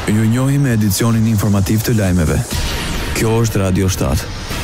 Ju njohim me edicionin informativ të lajmeve. Kjo është Radio 7.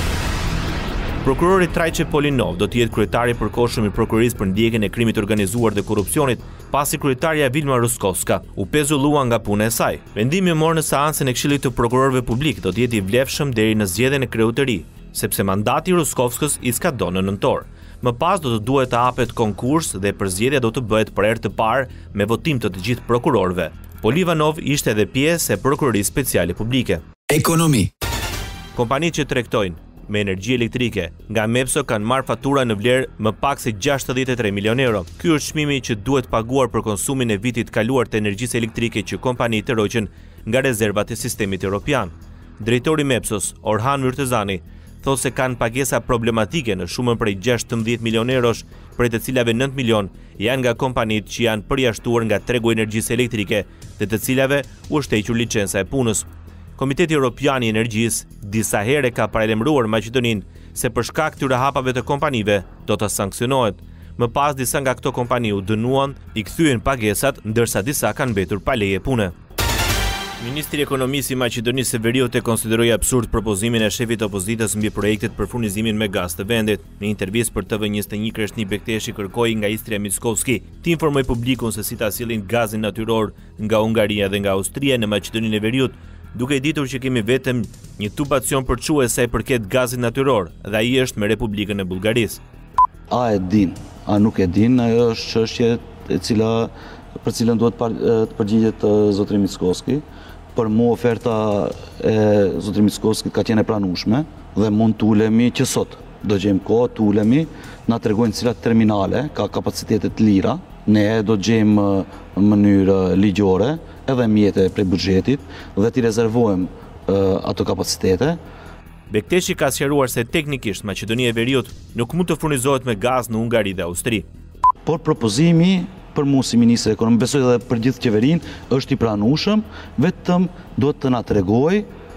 Prokurori Trajqe Polinov do të jetë kryetari i përkohshëm i prokurisë për ndjekjen e krimit të organizuar dhe korrupsionit, pasi kryetaria Vilma Ruskovska u pezullua nga puna e saj. Vendimi morë në seancën e Këshillit të Prokurorëve Publik do të jetë i vlefshëm deri në zgjedhjen e kreut të ri, sepse mandati i Ruskovskës i skadon në nëntor. Më pas do të duhet të hapet konkurs dhe përzgjedhja do të bëhet për herë të parë me votim të gjithë prokurorëve. Polivanov ishte edhe pjesë e prokurorisë speciale publike. Ekonomi. Kompanitë që tregtojnë me energji elektrike nga Mepso kanë marrë fatura në vlerë më pak se 63 milion euro. Ky është çmimi që duhet paguar për konsumin e vitit kaluar të energjisë elektrike që kompanitë roqen nga rezervat e sistemit evropian. Drejtori Mepsos, Orhan Myrtezani, thotë se kanë pagesa problematike në shumën prej 16 milion eurosh, prej të cilave 9 milion janë nga kompanitë që janë përjashtuar nga tregu i energjisë elektrike dhe të cilave u shkëlqur licenca e punës. Komiteti Evropian i Energjisë disa herë ka paralajmëruar Maqedoninë se për shkak të këtyre hapave të kompanive do të sanksionohet. Më pas disa nga këto kompani u dënuan, i kthyen pagesat, ndërsa disa kanë mbetur pa leje pune. Ministri i Ekonomisë i Maqedonisë Severioti konsideroi absurd propozimin e shefit opozitës mbi projektet për furnizimin me gaz të vendit. Në intervistë për TV21 Kreshni Bekteshi kërkoi nga Istria Mickovski të informojë publikun se si ta sillin gazin natyror nga Hungaria dhe nga Austria në Maqedoninë e Veriut, duke ditur që kemi vetëm një tubacion përçues sa i përket gazit natyror dhe ai është me Republikën e Bullgarisë. A e din, a nuk e din, ajo është çështje për cilën duhet të përgjigjet zotëri Mickovski. Për mu oferta e zotëri Mickovski ka qenë e pranueshme dhe mund të ulemi që sot. Do gjejmë kohë, të ulemi, na tregojnë cilat terminale ka kapacitete të lira. Ne do gjejmë në mënyrë ligjore edhe mjete prej buxhetit dhe t'i rezervojmë ato kapacitete. Bekteshi ka sqaruar se teknikisht Maqedonia e Veriut nuk mund të furnizohet me gaz në Hungari dhe Austri. Por propozimi për mu si ministër e ekonomisë, besoj edhe për gjithë qeverinë, është i pranueshëm, vetëm duhet të na tregojë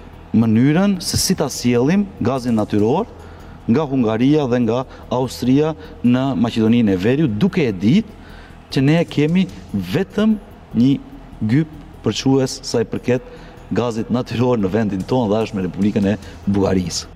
mënyrën se si ta sjellim gazin natyror nga Hungaria dhe nga Austria në Maqedoninë e Veriut, duke e ditë që ne kemi vetëm një gyp përçues sa i përket gazit natyror në vendin tonë dhe është me Republikën e Bullgarisë.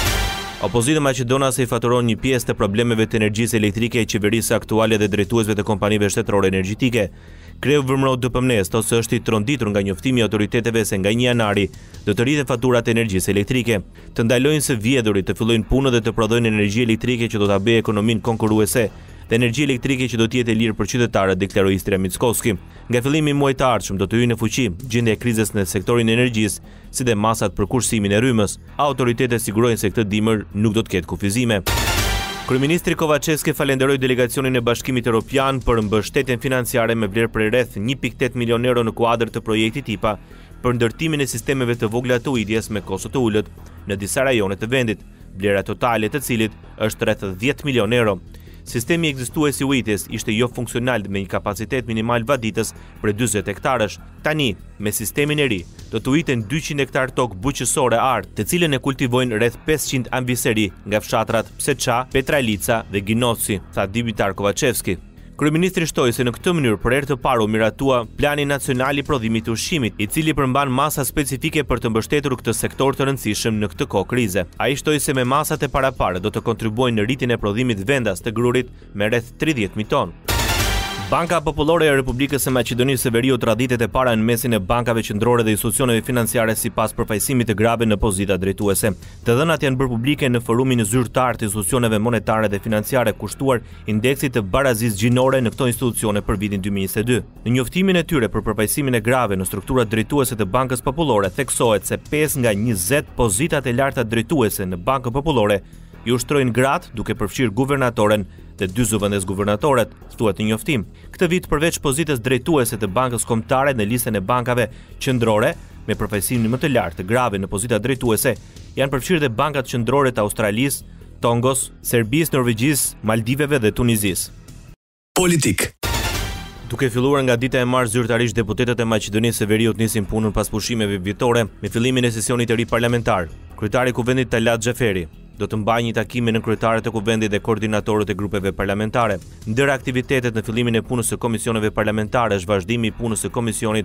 Opozita maqedonase i faturon një pjesë të problemeve të energjisë elektrike e qeverisë aktuale dhe drejtuesve të kompanive shtetërore energjetike. Kreu Vërmro DPMNES thotë se është i tronditur nga njoftimi i autoriteteve se nga 1 janari do të rriten faturat e energjisë elektrike, të ndalojnë së vjedhurit të fillojnë punën dhe të prodhojnë energji elektrike që do ta bëjë ekonominë konkurruese dhe energji elektrike që do të jetë e lirë për qytetarët, deklaroi Istria Mickovski. Nga fillimi i muajit të ardhshëm do të hyjë në fuqi gjendja e krizës në sektorin e energjisë, si dhe masat për kursimin e rrymës. Autoritetet sigurojnë se këtë dimër nuk do të ketë kufizime. Kryeministri Kovacevski falenderoi delegacionin e Bashkimit Evropian për mbështetjen financiare me vlerë prej rreth 1.8 milion euro në kuadër të projektit IPA për ndërtimin e sistemeve të vogla të ujitjes me kosto të ulët në disa rajone të vendit, vlera totale të cilit është rreth 10 milion euro. Sistemi ekzistues i ujitjes ishte jo funksional me një kapacitet minimal vaditës për 40 hektarësh. Tani, me sistemin e ri, do të ujiten 200 hektar tokë buqësore art, të cilën e kultivojnë rreth 500 ambiseri nga fshatrat Pseça, Petralica dhe Ginoci, tha Dimitar Kovacevski. Kryeministri shtoi se në këtë mënyrë për herë të parë u miratua Plani Nacional i Prodhimit të Ushqimit, i cili përmban masa specifike për të mbështetur këtë sektor të rëndësishëm në këtë kohë krize. Ai shtoi se me masat e parapare do të kontribuojnë në rritjen e prodhimit vendas të grurit me rreth 30.000 tonë. Banka Popullore e Republikës së Maqedonisë së Veriut radhitet e para në mesin e bankave qendrore dhe institucioneve financiare sipas përfaqësimit të grave në pozita drejtuese. Të dhënat janë bërë publike në forumin zyrtar të institucioneve monetare dhe financiare kushtuar indeksit të barazisë gjinore në këto institucione për vitin 2022. Në njoftimin e tyre për përfaqësimin e grave në strukturat drejtuese të Bankës Popullore theksohet se 5 nga 20 pozitat e larta drejtuese në Bankën Popullore i ushtrojnë gratë duke përfshirë guvernatoren dhe 2 zëvendës guvernatorët, thuhet në njoftim. Këtë vit përveç pozitës drejtuese të Bankës Kombëtare në listën e bankave qendrore me përfaqësimin më të lartë të grave në pozita drejtuese, janë përfshirë dhe bankat qendrore të Australisë, Tongos, Serbisë, Norvegjisë, Maldiveve dhe Tunizisë. Politik. Duke filluar nga dita e martë zyrtarisht, deputetët e Maqedonisë së Veriut nisin punën pas pushimeve vitore me fillimin e sesionit të ri parlamentar. Kryetari i Kuvendit Talat Xhaferi do të mbajë një takim me kryetarët e Kuvendit dhe koordinatorët e grupeve parlamentare. Ndër aktivitetet në fillimin e punës së komisioneve parlamentare është vazhdimi i punës së komisionit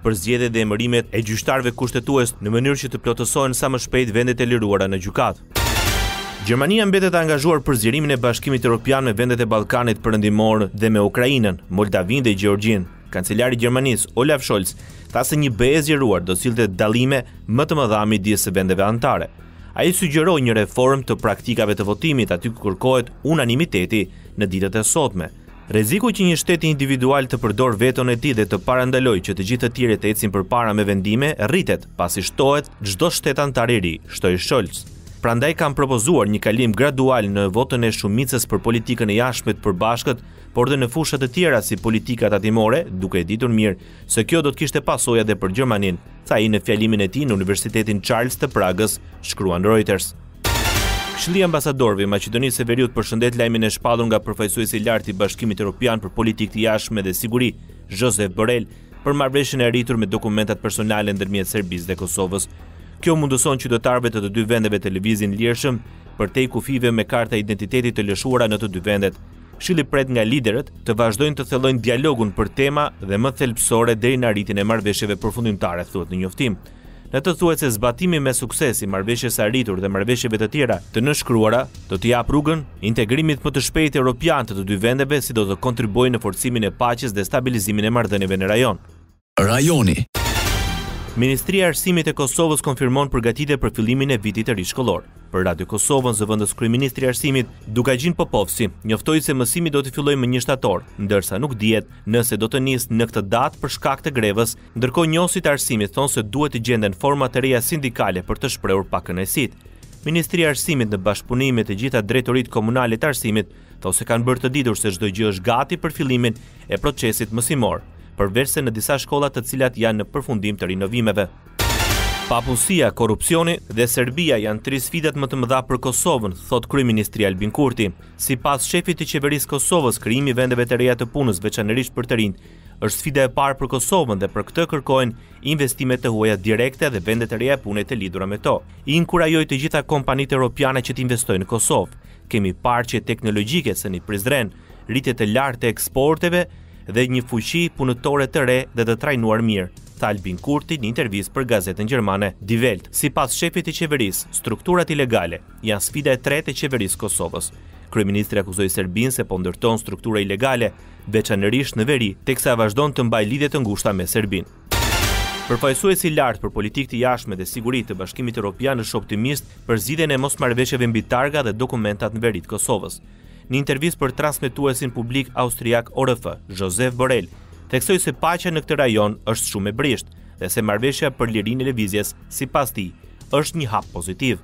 për zgjedhjet dhe emërimet e gjyqtarëve kushtetues në mënyrë që të plotësohen sa më shpejt vendet e liruara në gjykatë. Gjermania mbetet e angazhuar për zgjerimin e Bashkimit Evropian me vendet e Ballkanit Perëndimor dhe me Ukrainën, Moldavinë dhe Gjeorgjinë. Kancelari i Gjermanisë, Olaf Scholz, tha se një BE e zgjeruar do sillte dallime më të mëdha midis së vendeve anëtare. Ai sugjeroi një reformë të praktikave të votimit aty ku kërkohet unanimiteti në ditët e sotme. Rreziku që një shtet individual të përdor veton e tij dhe të parandalojë që të gjithë të tjerët të ecin përpara me vendime rritet pasi shtohet çdo shtet antar i ri, shtoi Scholz. Prandaj kam propozuar një kalim gradual në votën e shumicës për politikën e jashtme të përbashkët, por dhe në fusha të tjera si politika tatimore, duke ditur mirë se kjo do të kishte pasoja edhe për Gjermaninë, tha ai në fjalimin e tij në Universitetin Charles të Pragës, shkruan Reuters. Këshilli i ambasadorëve i Maqedonisë së Veriut përshëndet lajmin e shpallur nga përfaqësuesi i lartë i Bashkimit Evropian për politikë të jashtme dhe siguri, Josep Borrell, për marrëveshjen e arritur me dokumentat personale ndërmjet Serbisë dhe Kosovës. Kjo mundëson qytetarëve të dy vendeve të lëvizin lirshëm përtej kufive me karta identitetit të lëshuara në të dy vendet. Këshilli pret nga liderët të vazhdojnë të thellojnë dialogun për tema dhe më thelbësore deri në arritjen e marrëveshjeve përfundimtare, thuhet në njoftim. Në të thuhet se zbatimi me sukses i marrëveshjes së arritur dhe marrëveshjeve të tjera të nënshkruara do të jap rrugën integrimit më të shpejtë evropian të dy vendeve, si do të kontribuojë në forcimin e paqes dhe stabilizimin e marrëdhënieve në rajon. Rajoni. Ministria e Arsimit e Kosovës konfirmon përgatitje për fillimin e vitit të ri shkollor. Për Radio Kosovën, zëvendës kryeministri i Arsimit, Dugajin Popovci, njoftoi se mësimi do të fillojë më 1 shtator, ndërsa nuk dihet nëse do të nisë në këtë datë për shkak të grevës, ndërkohë njësit e Arsimit thonë se duhet të gjenden forma të reja sindikale për të shprehur pakënaqësitë. Ministria e Arsimit në bashkëpunim me të gjitha drejtoritë komunale të arsimit thonë se kanë bërë të ditur se çdo gjë është gati për fillimin e procesit mësimor, përveç se në disa shkolla të cilat janë në përfundim të rinovimeve. Papullësia, korrupsioni dhe Serbia janë 3 sfidat më të mëdha për Kosovën, thot kryeministri Albin Kurti. Sipas shefit të qeverisë Kosovës, krijimi i vendeve të reja të punës, veçanërisht për të rinjt, është sfida e parë për Kosovën dhe për këtë kërkojnë investime të huaja direkte dhe vende të reja pune të lidhura me to. I inkurajoi të gjitha kompanitë europiane që të investojnë në Kosovë. Kemi parqe teknologjike se në Prizren, rritje të lartë të eksporteve dhe një fuqi punëtore të re dhe të trajnuar mirë, tha Albin Kurti në intervistë për gazetën gjermane Die Welt. Sipas shefit të qeverisë, strukturat ilegale janë sfida e tretë e qeverisë Kosovës. Kryeministri akuzoi Serbinë se po ndërton struktura ilegale, veçanërisht në veri, teksa vazhdon të mbajë lidhje të ngushta me Serbinë. Përfaqësuesi i lartë për politikë të jashtme dhe siguri të Bashkimit Evropian është optimist për zgjidhjen e mosmarrëveshjeve mbi targa dhe dokumentat në veri të Kosovës. Në intervistë për transmetuesin publik austriak ORF, Josep Borrell, theksoi se paqja në këtë rajon është shumë e brisht dhe se marrëveshja për lirinë e lëvizjes, sipas tij, është një hap pozitiv.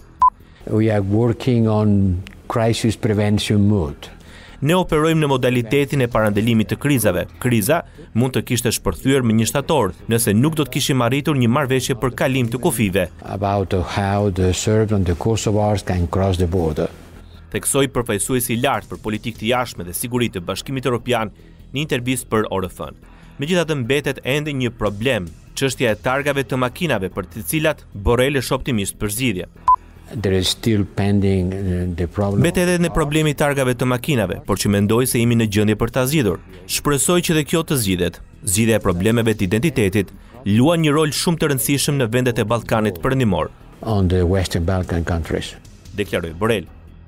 We are working on crisis prevention mode. Ne operojmë në modalitetin e parandalimit të krizave. Kriza mund të kishte shpërthyer më 1 shtator, nëse nuk do të kishim arritur një marrëveshje për kalim të kufive. About how the Serbs and the Kosovars can cross the border. Theksoi përfaqësuesi i lartë për politikë të jashtme dhe siguri të Bashkimit Evropian në intervistë për ORF-n. Megjithatë mbetet ende një problem, çështja e targave të makinave për të cilat Borrell është optimist për zgjidhje. There is still pending the problem. Mbetet edhe në problemi i targave të makinave, por që mendoj se jemi në gjendje për ta zgjidhur. Shpresoj që dhe kjo të zgjidhet. Zgjidhja e problemeve të identitetit luan një rol shumë të rëndësishëm në vendet e Ballkanit Perëndimor. On the Western Balkan countries. Deklaroi Borrell.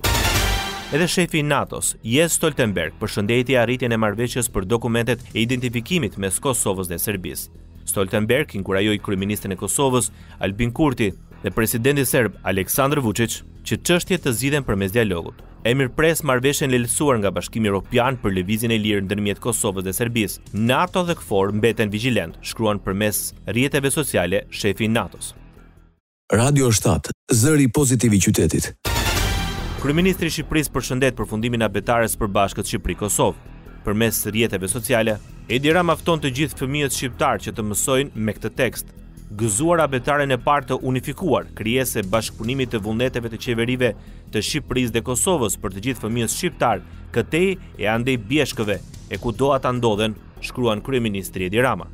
Edhe shefi i NATO-s, Jens Stoltenberg, përshëndeti arritjen e marrëveshjes për dokumentet e identifikimit mes Kosovës dhe Serbisë. Stoltenberg inkurajoi kryeministrin e Kosovës, Albin Kurti, dhe presidenti serb Aleksandar Vučić që çështjet të zgjidhen përmes dialogut. E mirëpres marrëveshjen lehtësuar nga Bashkimi Evropian për lëvizjen e lirë ndërmjet Kosovës dhe Serbisë. NATO dhe KFOR mbeten vigjilent, shkruan përmes rrjeteve sociale shefi i NATO-s. Radio 7, zëri pozitiv i qytetit. Kryeministri i Shqipërisë përshëndet përfundimin e abetares së përbashkët Shqipëri-Kosovë. Përmes rrjeteve sociale, Edi Rama fton të gjithë fëmijët shqiptar që të mësojnë me këtë tekst. Gëzuar abetaren e parë të unifikuar, krijesë e bashkëpunimit të vullneteve të qeverive të Shqipërisë dhe Kosovës për të gjithë fëmijët shqiptar, këtej e andej bjeshkëve e kudo ata ndodhen, shkruan kryeministri Edi Rama.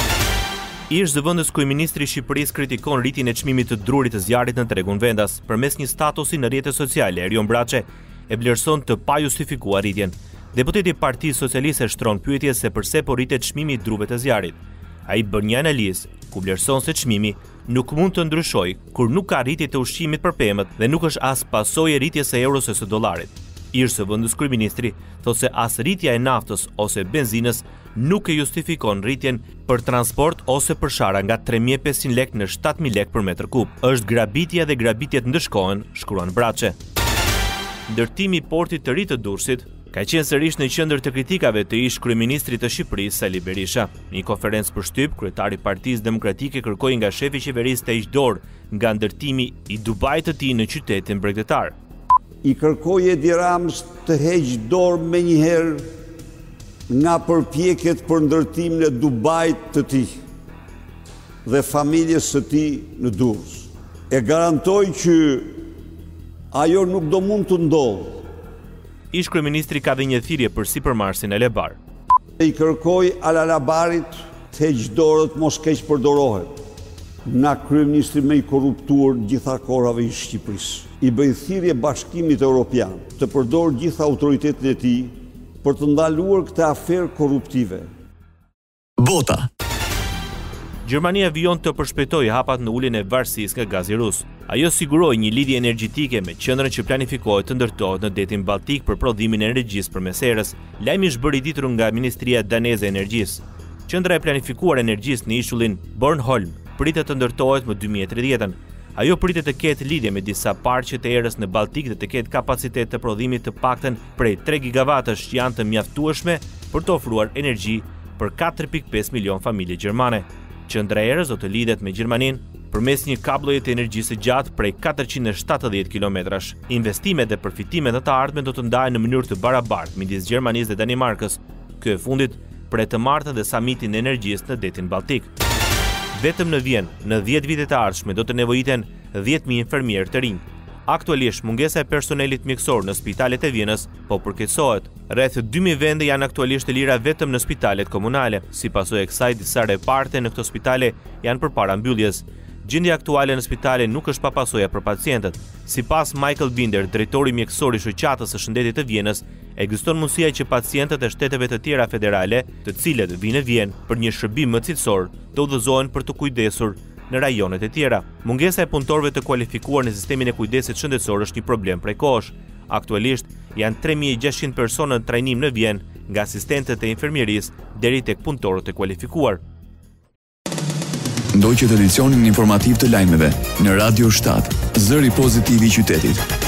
Ish zëvendës kryeministri i Shqipërisë kritikon rritjen e çmimit të drurit të zjarrit në tregun vendas. Përmes një statusi në rrjetet sociale, Erion Braçe e vlerëson të pajustifikuar rritjen. Deputeti i Partisë Socialiste shtron pyetje se pse po rritet çmimi i druve të zjarrit. Ai bën një analizë ku vlerëson se çmimi nuk mund të ndryshojë kur nuk ka rritje të ushqimit për pemët dhe nuk është as pasojë e rritjes së euros ose dollarit. Irsë Vëndës kryeministri thotë se as rritja e naftës ose benzinës nuk e justifikon rritjen për transport ose për shara nga 3.500 lek në 7.000 lek për metër kub. Është grabitja dhe grabitjet ndëshkohen, shkruan Braçe. Ndërtimi i portit të ri të Durrësit ka qenë sërish në qendër të kritikave të ish kryeministrit të Shqipërisë Sali Berisha. Në një konferencë për shtyp, kryetari i Partisë Demokratike kërkoi nga shefi i qeverisë të hiqë dorë nga ndërtimi i Dubait të tij në qytetin bregdetar. I kërkoi Edi Ramës të heqë dorë menjëherë nga përpjekjet për ndërtimin e Dubait të tij dhe familjes së tij në Durrës. E garantoj që ajo nuk do mund të ndodhë. Ish kryeministri ka dhe një thirrje për sipërmarrësin e Lebar. I kërkoi Alalabarit të heqë dorët mos keq përdorohet. Nga kryeministri më i korruptuar gjitha kohërave i Shqipërisë. I bëj thirrje Bashkimit Evropian të përdorë gjitha autoritetin e tij për të ndaluar këtë aferë korruptive. Bota. Gjermania vijon të përshpejtojë hapat në uljen e varësisë nga gazi rus. Ajo siguroi një lidhje energjetike me qendrën që planifikohet të ndërtohet në detin Baltik për prodhimin e energjisë përmes erës. Lajmi është bërë i ditur nga Ministria Daneze e Energjisë. Qendra e planifikuar energjisë në ishullin Bornholm pritet të ndërtohet më 2030-ën. Ajo pritet të ketë lidhje me disa parqe të erës në Baltik dhe të ketë kapacitet të prodhimit të paktën prej 3 gigawatësh që janë të mjaftueshme për të ofruar energji për 4.5 milion familje gjermane. Qendra e erës do të lidhet me Gjermaninë përmes një kabloje të energjisë gjatë prej 470 kilometrash. Investimet dhe përfitimet në të ardhmen do të ndahen në mënyrë të barabartë midis Gjermanisë dhe Danimarkës. Ky e fundit për të martën dhe samitin e energjisë në detin Baltik. Vetëm në Vjenë, në 10 vitet e ardhshme do të nevojiten 10.000 infermierë të rinj. Aktualisht mungesa e personelit mjekësor në spitalet e Vjenës po përkeqësohet. Rreth 2000 vende janë aktualisht të lira vetëm në spitalet komunale. Si pasojë e kësaj, disa reparte në këto spitale janë përpara mbylljes. Gjendja aktuale në spitale nuk është pa pasojë për pacientët. Sipas Michael Binder, drejtori mjekësor i shoqatës së shëndetit të Vjenës, ekziston mundësia që pacientët e shteteve të tjera federale, të cilët vinë në Vjenë për një shërbim më cilësor, të udhëzohen për të kujdesur në rajonet e tjera. Mungesa e punëtorëve të kualifikuar në sistemin e kujdesit shëndetësor është një problem prej kohësh. Aktualisht janë 3600 persona në trajnim në Vjenë, nga asistentët e infermierisë deri tek punëtorët e kualifikuar. Ndoqët edicionin informativ të lajmeve në Radio 7, zëri pozitiv i qytetit.